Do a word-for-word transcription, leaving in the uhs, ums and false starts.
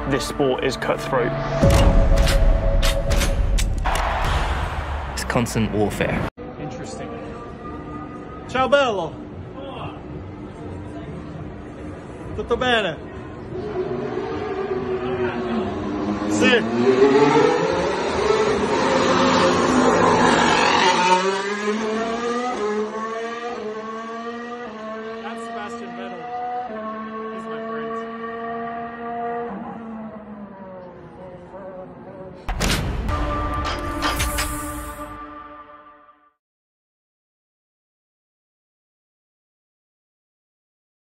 this sport is cutthroat. It's constant warfare. Interesting. Ciao bello! Tutto bene? Sì.